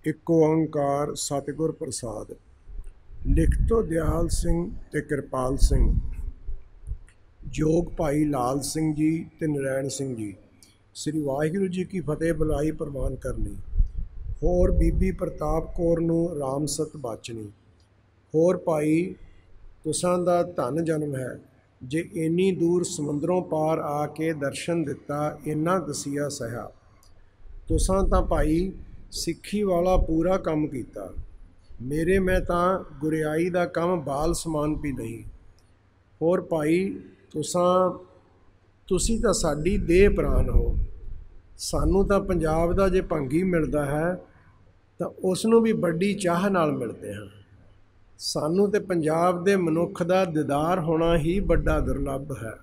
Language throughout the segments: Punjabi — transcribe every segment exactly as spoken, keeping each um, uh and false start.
एक ओंकार सतगुर प्रसाद। लिखतो दयाल सिंह ते कृपाल सिंह, जोग भाई लाल सिंह जी ते नरैण सिंह जी। श्री वाहिगुरू जी की फतेह बुलाई प्रवान करनी। होर बीबी प्रताप कौर नूं राम सत बाचनी। होर भाई तुसां दा धन जन्म है, जे इन्नी दूर समुंदरों पार आके दर्शन दिता, इन्ना दसिया सहा। तुसां तां भाई सिੱਖੀ वाला पूरा काम किया, मेरे मैं तां गुरियाई दा काम बाल समान भी नहीं। होर भाई तुसां तुसी तां साडी देह प्राण हो। सानू तां पंजाब दा जे भंगी मिलदा है तां उसनूं भी बड़ी चाह नाल मिलते हैं। सानू ते पंजाब दे मनुख दा दीदार होना ही बड़ा दुर्लभ है।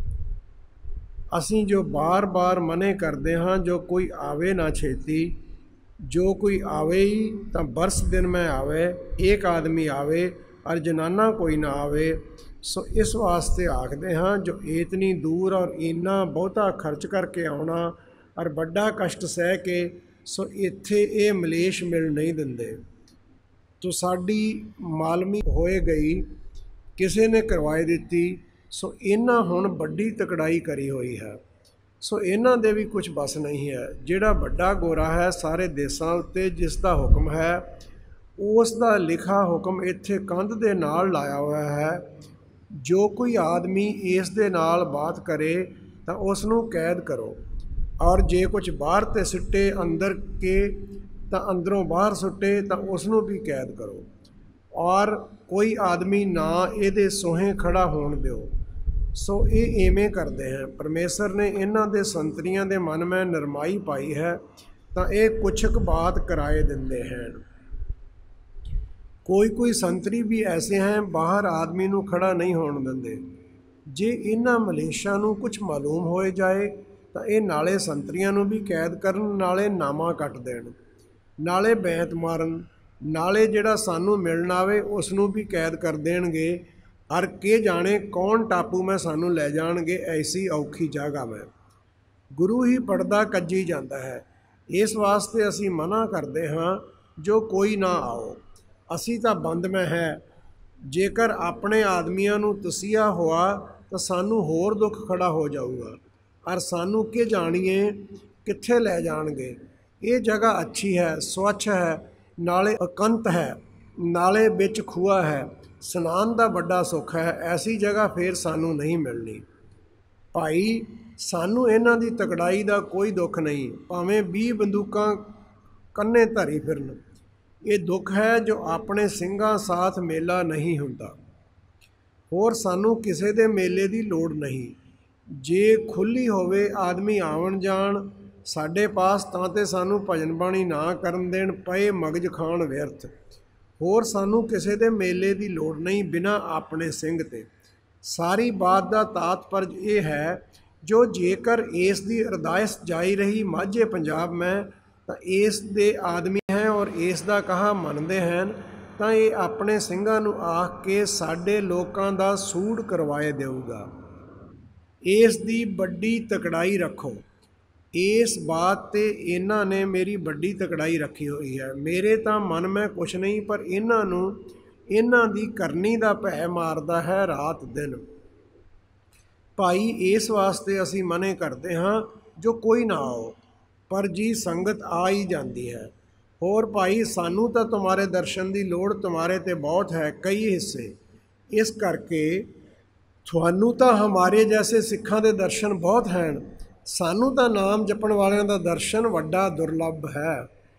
असीं जो बार बार मने करते हाँ, जो कोई आवे ना छेती, जो कोई आवे ही तां बरस दिन में आवे, एक आदमी आवे और जनाना कोई ना आवे। सो इस वास्ते आखते हाँ, जो इतनी दूर और इन्ना बहुता खर्च करके आना और बड़ा कष्ट सह के, सो इत्थे ये मलेश मिल नहीं दिंदे। तो साडी मालमी होए गई, किसी ने करवाए दिती, सो इन्हां हुण बड़ी तकड़ाई करी हुई है। सो इन्हां दे भी कुछ बस नहीं है। जिहड़ा वड्डा गोरा है सारे देसां उत्ते, जिस दा हुक्म है, उस दा लिखा हुक्म इत्थे कंध दे नाल लाया हुआ है। जो कोई आदमी इस दे नाल बात करे तां उस नूं कैद करो, और जे कुछ बाहर ते सुट्टे अंदर के तां अंदरों बाहर सुट्टे तां उस नूं भी कैद करो, और कोई आदमी ना इहदे सोहे खड़ा होण दिओ। सो ये इवें करते हैं। परमेश्वर ने इन्हां दे संतरियां दे मन में नरमाई पाई है, तां ये कुछक बात कराए दिंदे हैं। कोई कोई संतरी भी ऐसे हैं, बाहर आदमी नूं खड़ा नहीं होण दिंदे। जे इन्हां मलेशां नूं कुछ मालूम होए जाए तां ये नाले संतरियां नूं भी कैद करन, नाले नामा कट देण, नाले बैंत मारन, नाले जिहड़ा सानू मिलण आवे उस नूं भी कैद कर देणगे। हर के जाने कौन टापू में सानू लै जाणगे, ऐसी औखी जगह में। गुरु ही पड़दा कज्जी जाता है। इस वास्ते असी मना करते हाँ, जो कोई ना आओ। असी तां बंद में है। जेकर अपने आदमियां नूं तसिया हुआ तो सानू होर दुख खड़ा हो जाऊगा, और सानू के जानिए कित्थे लै जाणगे। ये जगह अच्छी है, स्वच्छ है, नाले अकंत है, नाले बिच खूआ है, स्नान का बड़ा सुख है। ऐसी जगह फिर सानू नहीं मिलनी। भाई सानू इन्हां दी तकड़ाई का कोई दुख नहीं, भावें बीह बंदूकां कन्ने धरी फिरन। ये दुख है जो अपने सिंघां साथ मेला नहीं हुंदा। होर सानू किसी दे मेले की लोड़ नहीं। जे खुली होवे आदमी आवन जाण साडे पास, तां ते सानू भजन बाणी ना करन देण, पए मगज खाण व्यर्थ। होर सानू किसी दे मेले की लोड़ नहीं बिना अपने सिंह ते। सारी बात का तात्पर्य ये है, जो जेकर इस दी अरदास जाई रही माझे पंजाब में, तो इस दे आदमी हैं और इस दा कहा मनते हैं, तो ये अपने सिंघां नूं आख के साडे लोकां दा सूड़ करवाए देऊगा। इस दी बड़ी तकड़ाई रखो। इस बात ते इन्हां ने मेरी बड़ी तकड़ाई रखी हुई है। मेरे तां मन में कुछ नहीं, पर इन्हां नूं इन्हां दी करनी दा भै मारदा है रात दिन। भाई इस वास्ते असी मने करते हाँ, जो कोई ना आओ, पर जी संगत आ ही जाती है। होर भाई सानू तां तुम्हारे दर्शन की लोड़ तुम्हारे ते बहुत है, कई हिस्से। इस करके तुहानू तां हमारे जैसे सिखां दे दर्शन बहुत हैं, सानू तां नाम जपण वालियां दा दर्शन वड्डा दुर्लभ है।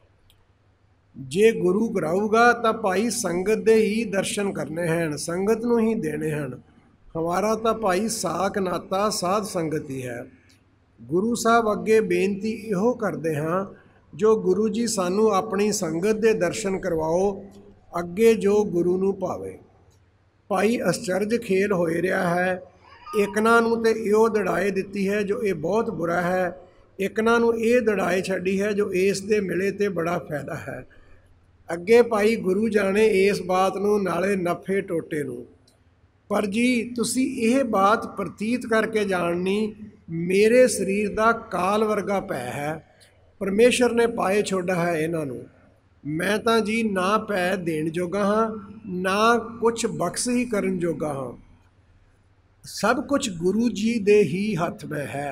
जे गुरु कराऊगा तां भाई संगत दे ही दर्शन करने हैं, संगत नूं ही देने हैं। हमारा तां भाई साक नाता साध संगत ही है। गुरु साहब अगे बेनती इहो करते हाँ, जो गुरु जी सानू अपनी संगत दे दर्शन करवाओ, अगे जो गुरु नूं भावे। भाई अश्चर्ज खेल होए रहा है। एकना नूं ते इहो दड़ाए दिती है जो ये बहुत बुरा है, एकना नूं ये दड़ाए छड्डी है जो इस दे मिले ते बड़ा फायदा है। अगे भाई गुरु जाने इस बात नूं, नाले नफे टोटे नूं। पर जी तुसी यह बात प्रतीत करके जाननी, मेरे शरीर का काल वर्गा पै है। परमेश्वर ने पाए छोड़ा है इन्हां नूं। मैं तां जी ना पै देण जोगा हाँ, ना कुछ बख्श ही करन जोगा हाँ। सब कुछ गुरु जी दे ही हथ में है।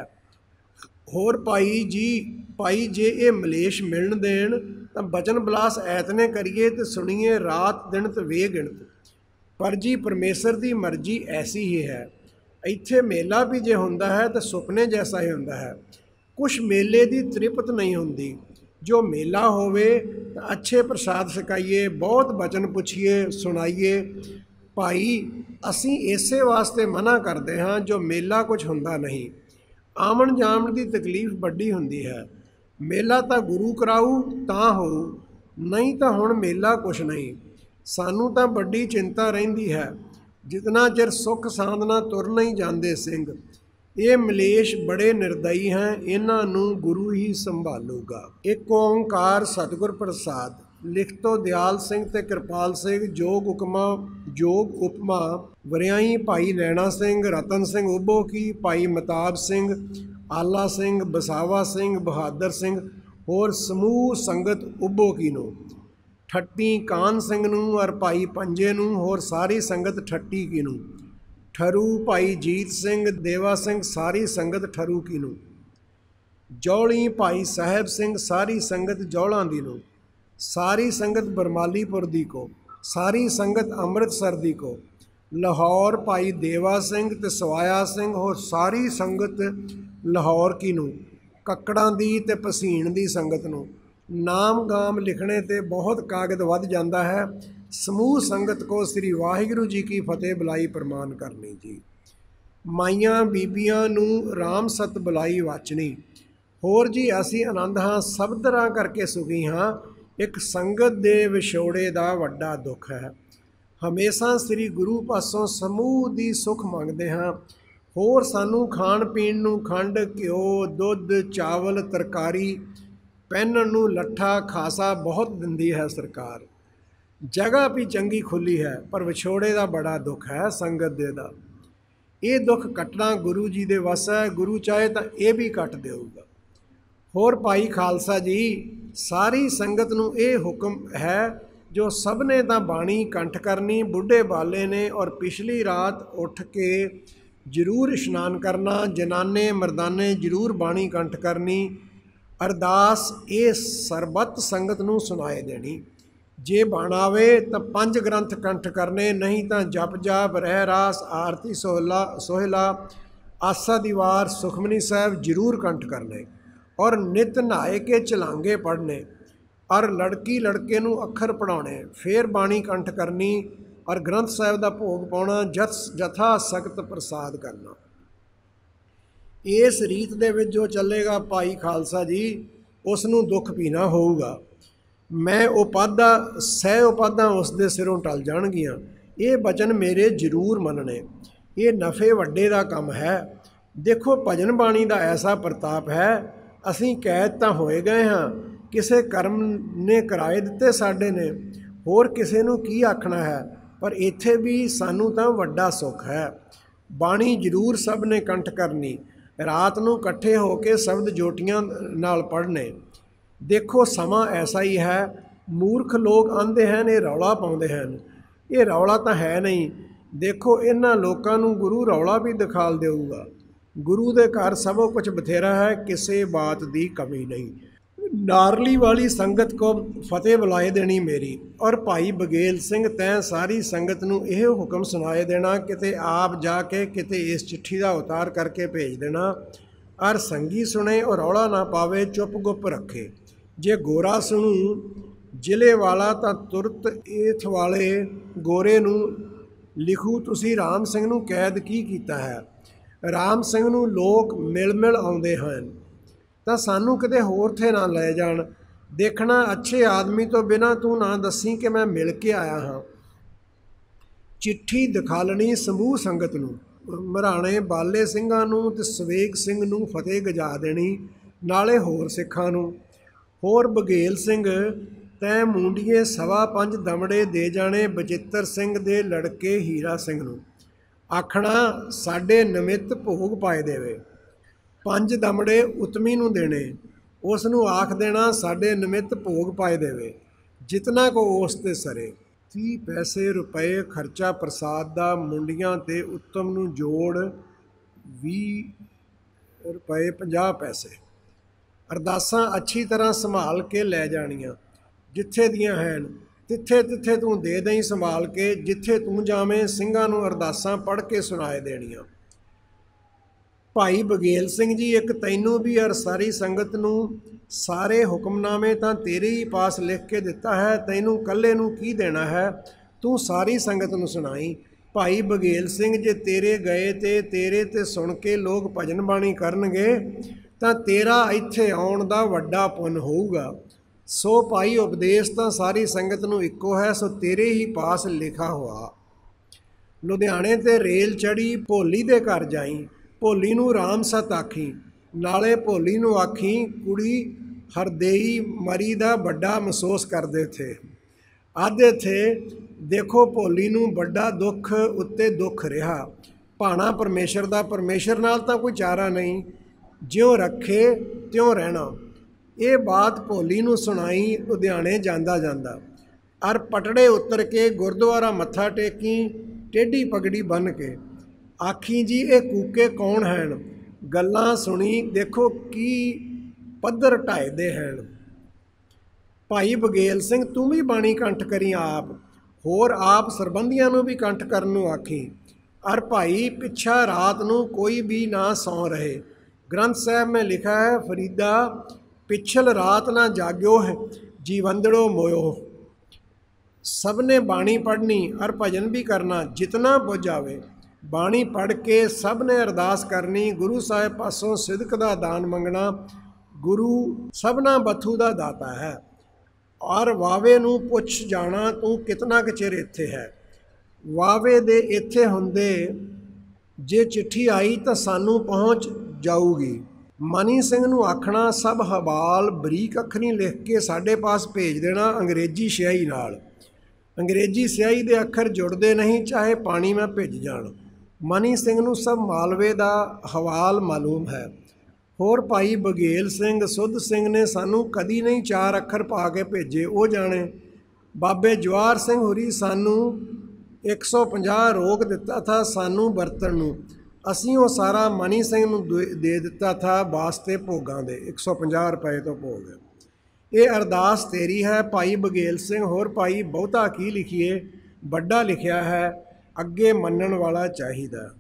होर भाई जी, भाई जे ये मलेश मिलन देण तां बचन बलास ऐतने करिए ते सुनिए रात दिन ते वे गिणत। पर जी परमेश्वर की मर्जी ऐसी ही है। ਇੱਥੇ ਮੇਲਾ ਵੀ ਜੇ ਹੁੰਦਾ ਹੈ ਤਾਂ ਸੁਪਨੇ ਜੈਸਾ ਹੀ ਹੁੰਦਾ ਹੈ। ਕੁਛ ਮੇਲੇ ਦੀ ਤ੍ਰਿਪਤ ਨਹੀਂ ਹੁੰਦੀ। ਜੋ ਮੇਲਾ ਹੋਵੇ ਤਾਂ ਅੱਛੇ ਪ੍ਰਸਾਦ ਛਕਾਈਏ, ਬਹੁਤ ਬਚਨ ਪੁੱਛੀਏ, ਸੁਣਾਈਏ। ਭਾਈ ਅਸੀਂ ਇਸੇ ਵਾਸਤੇ ਮਨਾ ਕਰਦੇ ਹਾਂ ਜੋ ਮੇਲਾ ਕੁਛ ਹੁੰਦਾ ਨਹੀਂ। ਆਮਣ ਜਾਮਣ ਦੀ ਤਕਲੀਫ ਵੱਡੀ ਹੁੰਦੀ ਹੈ। ਮੇਲਾ ਤਾਂ ਗੁਰੂ ਕਰਾਊ ਤਾਂ ਹੋਊ, ਨਹੀਂ ਤਾਂ ਹੁਣ ਮੇਲਾ ਕੁਛ ਨਹੀਂ। ਸਾਨੂੰ ਤਾਂ ਵੱਡੀ ਚਿੰਤਾ ਰਹਿੰਦੀ ਹੈ, ਜਿਤਨਾ ਚਿਰ ਸੁੱਖ ਸਾਂਦ ਨਾਲ ਤੁਰ ਨਹੀਂ ਜਾਂਦੇ ਸਿੰਘ। ਇਹ ਮਲੇਸ਼ ਬੜੇ ਨਿਰਦਈ ਹੈ, ਇਹਨਾਂ ਨੂੰ ਗੁਰੂ ਹੀ ਸੰਭਾਲੂਗਾ। ਇੱਕ ਓਂਕਾਰ ਸਤਿਗੁਰ ਪ੍ਰਸਾਦ। ਲਿਖਤੋ ਦਿਆਲ ਸਿੰਘ ਤੇ ਕਿਰਪਾਲ ਸਿੰਘ। ਜੋਗ ਉਕਮਾ ਜੋਗ ਉਪਮਾ ਵਰਿਆਈ ਭਾਈ ਲੈਣਾ ਸਿੰਘ, ਰਤਨ ਸਿੰਘ ਉਭੋ ਕੀ, ਭਾਈ ਮਤਾਬ ਸਿੰਘ, ਆਲਾ ਸਿੰਘ, ਬਸਾਵਾ ਸਿੰਘ, ਬਹਾਦਰ ਸਿੰਘ ਹੋਰ ਸਮੂਹ ਸੰਗਤ ਉਭੋ ਕੀ ਨੂੰ। ਠੱਟੀ ਕਾਨ ਸਿੰਘ ਨੂੰ ਔਰ ਭਾਈ ਪੰਜੇ ਨੂੰ ਹੋਰ ਸਾਰੀ ਸੰਗਤ ਠੱਟੀ ਕੀ ਨੂੰ। ਠਰੂ ਭਾਈ ਜੀਤ ਸਿੰਘ, ਦੇਵਾ ਸਿੰਘ ਸਾਰੀ ਸੰਗਤ ਠਰੂ ਕੀ ਨੂੰ। ਜੌਲੀ ਭਾਈ ਸਾਹਿਬ ਸਿੰਘ ਸਾਰੀ ਸੰਗਤ ਜੌਲਾਂ ਦੀ ਨੂੰ। ਸਾਰੀ ਸੰਗਤ ਬਰਮਾਲੀਪੁਰ ਦੀ ਕੋ, ਸਾਰੀ ਸੰਗਤ ਅੰਮ੍ਰਿਤਸਰ ਦੀ ਕੋ। ਲਾਹੌਰ ਭਾਈ ਦੇਵਾ ਸਿੰਘ ਤੇ ਸਵਾਇਆ ਸਿੰਘ ਹੋਰ ਸਾਰੀ ਸੰਗਤ ਲਾਹੌਰ ਕੀ ਨੂੰ। ਕੱਕੜਾਂ ਦੀ ਤੇ ਪਸੀਣ ਦੀ ਸੰਗਤ ਨੂੰ। ਨਾਮ ਗਾਮ ਲਿਖਣੇ ਤੇ ਬਹੁਤ ਕਾਗਜ਼ ਵੱਧ ਜਾਂਦਾ ਹੈ। ਸਮੂਹ ਸੰਗਤ ਕੋ ਸ੍ਰੀ ਵਾਹਿਗੁਰੂ ਜੀ ਕੀ ਫਤਿਹ ਬੁਲਾਈ ਪ੍ਰਮਾਨ ਕਰਨੀ ਜੀ। ਮਾਈਆਂ ਬੀਬੀਆਂ ਨੂੰ ਰਾਮ ਸਤ ਬੁਲਾਈ ਵਾਚਣੀ। ਹੋਰ ਜੀ ਅਸੀਂ ਆਨੰਦ ਹਾਂ, ਸਭ ਤਰ੍ਹਾਂ ਕਰਕੇ ਸੁਖੀ ਹਾਂ। ਇੱਕ ਸੰਗਤ ਦੇ ਵਿਛੋੜੇ ਦਾ ਵੱਡਾ ਦੁੱਖ ਹੈ। ਹਮੇਸ਼ਾ ਸ੍ਰੀ ਗੁਰੂ ਪਾਸੋਂ ਸਮੂਹ ਦੀ ਸੁੱਖ ਮੰਗਦੇ ਹਾਂ। ਹੋਰ ਸਾਨੂੰ ਖਾਣ ਪੀਣ ਨੂੰ ਖੰਡ, ਘਿਓ, ਦੁੱਧ, ਚਾਵਲ, ਤਰਕਾਰੀ, ਪਹਿਨਣ ਨੂੰ ਲੱਠਾ ਖਾਸਾ ਬਹੁਤ ਦਿੰਦੀ ਹੈ ਸਰਕਾਰ। ਜਗ੍ਹਾ ਵੀ ਚੰਗੀ ਖੁੱਲ੍ਹੀ ਹੈ, ਪਰ ਵਿਛੋੜੇ ਦਾ ਬੜਾ ਦੁੱਖ ਹੈ ਸੰਗਤ ਦੇ ਦਾ। ਇਹ ਦੁੱਖ ਕੱਟਣਾ ਗੁਰੂ ਜੀ ਦੇ ਵੱਸ ਹੈ। ਗੁਰੂ ਚਾਹੇ ਤਾਂ ਇਹ ਵੀ ਕੱਟ ਦੇਊਗਾ। ਹੋਰ ਭਾਈ ਖਾਲਸਾ ਜੀ, ਸਾਰੀ ਸੰਗਤ ਨੂੰ ਇਹ ਹੁਕਮ ਹੈ ਜੋ ਸਭ ਨੇ ਤਾਂ ਬਾਣੀ ਕੰਠ ਕਰਨੀ। ਬੁੱਢੇ ਬਾਲੇ ਨੇ ਔਰ ਪਿਛਲੀ ਰਾਤ ਉੱਠ ਕੇ ਜ਼ਰੂਰ ਇਸ਼ਨਾਨ ਕਰਨਾ। ਜਨਾਨੇ ਮਰਦਾਨੇ ਜ਼ਰੂਰ ਬਾਣੀ ਕੰਠ ਕਰਨੀ। ਅਰਦਾਸ ਇਹ ਸਰਬੱਤ ਸੰਗਤ ਨੂੰ ਸੁਣਾਏ ਦੇਣੀ। ਜੇ ਬਣ ਆਵੇ ਤਾਂ ਪੰਜ ਗ੍ਰੰਥ ਕੰਠ ਕਰਨੇ, ਨਹੀਂ ਤਾਂ ਜਪ ਜਾਪ, ਰਹਿ ਰਾਸ, ਆਰਤੀ, ਸੋਹਲਾ ਸੋਹਿਲਾ, ਆਸਾ ਦੀ ਵਾਰ, ਸੁਖਮਨੀ ਸਾਹਿਬ ਜ਼ਰੂਰ ਕੰਠ ਕਰਨੇ। ਔਰ ਨਿਤ ਨਹਾਏ ਕੇ ਚਲਾਂਗੇ ਪੜ੍ਹਨੇ। ਔਰ ਲੜਕੀ ਲੜਕੇ ਨੂੰ ਅੱਖਰ ਪੜ੍ਹਾਉਣੇ। ਫਿਰ ਬਾਣੀ ਕੰਠ ਕਰਨੀ ਔਰ ਗ੍ਰੰਥ ਸਾਹਿਬ ਦਾ ਭੋਗ ਪਾਉਣਾ। ਜਥ ਜਥਾ ਸਖਤ ਪ੍ਰਸਾਦ ਕਰਨਾ। ਇਸ ਰੀਤ ਦੇ ਵਿੱਚ ਜੋ ਚੱਲੇਗਾ ਭਾਈ ਖਾਲਸਾ ਜੀ, ਉਸ ਨੂੰ ਦੁੱਖ ਪੀਣਾ ਹੋਊਗਾ। ਮੈਂ ਉਪਾਧਾ ਸਹਿ ਉਪਾਧਾਂ ਉਸ ਦੇ ਸਿਰੋਂ ਟਲ ਜਾਣਗੀਆਂ। ਇਹ ਬਚਨ ਮੇਰੇ ਜ਼ਰੂਰ ਮੰਨਣੇ। ਇਹ ਨਫੇ ਵੱਡੇ ਦਾ ਕੰਮ ਹੈ। ਦੇਖੋ ਭਜਨ ਬਾਣੀ ਦਾ ਐਸਾ ਪ੍ਰਤਾਪ ਹੈ। ਅਸੀਂ ਕੈਦ ਤਾਂ ਹੋਏ ਗਏ ਹਾਂ, ਕਿਸੇ ਕਰਮ ਨੇ ਕਰਾਏ ਦਿੱਤੇ ਸਾਡੇ ਨੇ। ਹੋਰ ਕਿਸੇ ਨੂੰ ਕੀ ਆਖਣਾ ਹੈ, ਪਰ ਇੱਥੇ ਵੀ ਸਾਨੂੰ ਤਾਂ ਵੱਡਾ ਸੁੱਖ ਹੈ। ਬਾਣੀ ਜ਼ਰੂਰ ਸਭ ਨੇ ਕੰਠ ਕਰਨੀ। ਰਾਤ ਨੂੰ ਇਕੱਠੇ ਹੋ ਕੇ ਸ਼ਬਦ ਜੋਟੀਆਂ ਨਾਲ ਪੜ੍ਹਨੇ। ਦੇਖੋ ਸਮਾਂ ਐਸਾ ਹੀ ਹੈ। ਮੂਰਖ ਲੋਕ ਆਂਦੇ ਹਨ ਇਹ ਰੌਲਾ ਪਾਉਂਦੇ ਹਨ। ਇਹ ਰੌਲਾ ਤਾਂ ਹੈ ਨਹੀਂ। ਦੇਖੋ ਇਹਨਾਂ ਲੋਕਾਂ ਨੂੰ ਗੁਰੂ ਰੌਲਾ ਵੀ ਦਿਖਾਲ ਦੇਊਗਾ। ਗੁਰੂ ਦੇ ਘਰ ਸਭੋ ਕੁਝ ਬਥੇਰਾ ਹੈ, ਕਿਸੇ ਬਾਤ ਦੀ ਕਮੀ ਨਹੀਂ। ਨਾਰਲੀ ਵਾਲੀ ਸੰਗਤ ਕੋ ਫਤਿਹ ਬੁਲਾਏ ਦੇਣੀ ਮੇਰੀ। ਔਰ ਭਾਈ ਬਗੇਲ ਸਿੰਘ ਤੈਂ ਸਾਰੀ ਸੰਗਤ ਨੂੰ ਇਹ ਹੁਕਮ ਸੁਣਾਏ ਦੇਣਾ, ਕਿਤੇ ਆਪ ਜਾ ਕੇ ਕਿਤੇ ਇਸ ਚਿੱਠੀ ਦਾ ਉਤਾਰ ਕਰਕੇ ਭੇਜ ਦੇਣਾ। ਔਰ ਸੰਗੀ ਸੁਣੇ ਔਰ ਰੌਲਾ ਨਾ ਪਾਵੇ, ਚੁੱਪ ਗੁੱਪ ਰੱਖੇ। ਜੇ ਗੋਰਾ ਸੁਣੂ ਜ਼ਿਲ੍ਹੇ ਵਾਲਾ ਤਾਂ ਤੁਰਤ ਏਥ ਵਾਲੇ ਗੋਰੇ ਨੂੰ ਲਿਖੂ, ਤੁਸੀਂ ਰਾਮ ਸਿੰਘ ਨੂੰ ਕੈਦ ਕੀ ਕੀਤਾ ਹੈ। ਰਾਮ ਸਿੰਘ ਨੂੰ ਲੋਕ ਮਿਲ ਮਿਲ ਆਉਂਦੇ ਹਨ, ਤਾਂ ਸਾਨੂੰ ਕਿਤੇ ਹੋਰ ਥੇ ਨਾ ਲੈ ਜਾਣ। ਦੇਖਣਾ ਅੱਛੇ ਆਦਮੀ ਤੋਂ ਬਿਨਾਂ ਤੂੰ ਨਾ ਦੱਸੀ ਕਿ ਮੈਂ ਮਿਲ ਕੇ ਆਇਆ ਹਾਂ। ਚਿੱਠੀ ਦਿਖਾਲਣੀ ਸਮੂਹ ਸੰਗਤ ਨੂੰ। ਮਰਾਣੇ ਬਾਲੇ ਸਿੰਘਾਂ ਨੂੰ ਤੇ ਸਵੇਗ ਸਿੰਘ ਨੂੰ ਫਤਿਹ ਗਜਾ ਦੇਣੀ, ਨਾਲੇ ਹੋਰ ਸਿੱਖਾਂ ਨੂੰ। ਹੋਰ ਬਘੇਲ ਸਿੰਘ ਤੈਂ ਮੁੰਡੀਏ ਸਵਾ ਪੰਜ ਦਮੜੇ ਦੇ ਜਾਣੇ ਬਚਿੱਤਰ ਸਿੰਘ ਦੇ ਲੜਕੇ ਹੀਰਾ ਸਿੰਘ ਨੂੰ। ਆਖਣਾ ਸਾਡੇ ਨਿਮਿਤ ਭੋਗ ਪਾਏ ਦੇਵੇ। ਪੰਜ ਦਮੜੇ ਉਤਮੀ ਨੂੰ ਦੇਣੇ, ਉਸ ਨੂੰ ਆਖ ਦੇਣਾ ਸਾਡੇ ਨਿਮਿਤ ਭੋਗ ਪਾਏ ਦੇਵੇ। ਜਿਤਨਾ ਕੋ ਉਸ ਤੇ ਸਰੇ। ਤੀਹ ਪੈਸੇ ਰੁਪਏ ਖਰਚਾ ਪ੍ਰਸਾਦ ਦਾ, ਮੁੰਡੀਆਂ ਤੇ ਉੱਤਮ ਨੂੰ ਜੋੜ ਵੀਹ ਰੁਪਏ ਪੰਜਾਹ ਪੈਸੇ। ਅਰਦਾਸਾਂ ਅੱਛੀ ਤਰ੍ਹਾਂ ਸੰਭਾਲ ਕੇ ਲੈ ਜਾਣੀਆਂ, ਜਿੱਥੇ ਦੀਆਂ ਹਨ ਤਿੱਥੇ ਤਿੱਥੇ ਤੂੰ ਦੇ ਦਈ ਸੰਭਾਲ ਕੇ, ਜਿੱਥੇ ਤੂੰ ਜਾਵੇਂ ਸਿੰਘਾਂ ਨੂੰ ਅਰਦਾਸਾਂ ਪੜ੍ਹ ਕੇ ਸੁਣਾਏ ਦੇਣੀਆਂ। ਭਾਈ ਬਘੇਲ ਸਿੰਘ ਜੀ, ਇੱਕ ਤੈਨੂੰ ਵੀ ਅਰ ਸਾਰੀ ਸੰਗਤ ਨੂੰ ਸਾਰੇ ਹੁਕਮਨਾਮੇ ਤਾਂ ਤੇਰੇ ਹੀ ਪਾਸ ਲਿਖ ਕੇ ਦਿੱਤਾ ਹੈ, ਤੈਨੂੰ ਇਕੱਲੇ ਨੂੰ ਕੀ ਦੇਣਾ ਹੈ, ਤੂੰ ਸਾਰੀ ਸੰਗਤ ਨੂੰ ਸੁਣਾਈ। ਭਾਈ ਬਘੇਲ ਸਿੰਘ, ਜੇ ਤੇਰੇ ਗਏ ਤੇ ਤੇਰੇ ਤੇ ਸੁਣ ਕੇ ਲੋਕ ਭਜਨ ਬਾਣੀ ਕਰਨਗੇ ਤਾਂ ਤੇਰਾ ਇੱਥੇ ਆਉਣ ਦਾ ਵੱਡਾ ਪੁੰਨ ਹੋਊਗਾ। ਸੋ ਭਾਈ ਉਪਦੇਸ਼ ਤਾਂ ਸਾਰੀ ਸੰਗਤ ਨੂੰ ਇੱਕੋ ਹੈ, ਸੋ ਤੇਰੇ ਹੀ ਪਾਸ ਲਿਖਾ ਹੋਆ। ਲੁਧਿਆਣੇ ਤੇ ਰੇਲ ਚੜੀ, ਭੋਲੀ ਦੇ ਘਰ ਜਾਈ, ਭੋਲੀ ਨੂੰ ਰਾਮ ਸਤ ਆਖੀ, ਨਾਲੇ ਭੋਲੀ ਨੂੰ ਆਖੀ ਕੁੜੀ ਹਰਦੇਈ ਮਰੀ ਦਾ ਵੱਡਾ ਮਹਿਸੂਸ ਕਰਦੇ ਥੇ। ਆਦੇ ਥੇ ਦੇਖੋ ਭੋਲੀ ਨੂੰ ਵੱਡਾ ਦੁੱਖ ਉੱਤੇ ਦੁੱਖ ਰਿਹਾ, ਭਾਣਾ ਪਰਮੇਸ਼ਰ ਦਾ, ਪਰਮੇਸ਼ਰ ਨਾਲ ਤਾਂ ਕੋਈ ਚਾਰਾ ਨਹੀਂ, ਜਿਉਂ ਰੱਖੇ ਤਿਉਂ ਰਹਿਣਾ। ਇਹ ਬਾਤ ਭੋਲੀ ਨੂੰ ਸੁਣਾਈ ਲੁਧਿਆਣੇ ਜਾਂਦਾ ਜਾਂਦਾ। ਅਰ ਪਟੜੇ ਉਤਰ ਕੇ ਗੁਰਦੁਆਰਾ ਮੱਥਾ ਟੇਕੀ, ਟੇਢੀ ਪਗੜੀ ਬੰਨ੍ਹ ਕੇ ਆਖੀ ਜੀ ਇਹ ਕੂਕੇ ਕੌਣ ਹਨ, ਗੱਲਾਂ ਸੁਣੀ ਦੇਖੋ ਕੀ ਪੱਧਰ ਢਾਇਦੇ ਹਨ। ਭਾਈ ਬਘੇਲ ਸਿੰਘ, ਤੂੰ ਵੀ ਬਾਣੀ ਕੰਠ ਕਰੀ ਆਪ, ਹੋਰ ਆਪ ਸਰਬੰਧੀਆਂ ਨੂੰ ਵੀ ਕੰਠ ਕਰਨ ਨੂੰ ਆਖੀ। ਅਰ ਭਾਈ ਪਿੱਛਾ ਰਾਤ ਨੂੰ ਕੋਈ ਵੀ ਨਾ ਸੌਂ ਰਹੇ। ਗ੍ਰੰਥ ਸਾਹਿਬ में लिखा है, फरीदा पिछल रात ना जाग्यो है जीवंदड़ो मोयो। सब ने बाणी पढ़नी और भजन भी करना, जितना बुझ आवे। बाणी पढ़ के सब ने अरदास करनी, गुरु साहिब पासों सिदक दा दान मंगना। गुरु सबना बथू दा दाता है। और वावे नूं पुछ जाना तू कितना कुछ चिर इत्थे है। वावे दे इत्थे हुंदे जे चिट्ठी आई तो सानू पहुँच जाऊगी। मनी सिंह नूं आखना सब हवाल बरीक अखरी लिख के साढ़े पास भेज देना अंग्रेजी स्याही नाल। अंग्रेजी स्याही दे अखर जुड़ते नहीं, चाहे पानी में भिज जाण। मनी सिंह नूं सब मालवे दा हवाल मालूम है। होर भाई बघेल सिंह सुध सिंह ने सानू कदी नहीं चार अखर पा के भेजे, वो जाने। बाबे जवाहर सिंह हुरी सानू एक सौ पचास रोक दिता था सानू बरतन नूं, असीं वो सारा मनी सिंह नूं दे दिता था वास्ते भोगां दे, एक सौ पचास रुपए तो भोग। ये अरदास तेरी है भाई बघेल सिंह। होर भाई बहुता की लिखिए, बड़ा लिखिया है, अगे मनण वाला चाहिदा।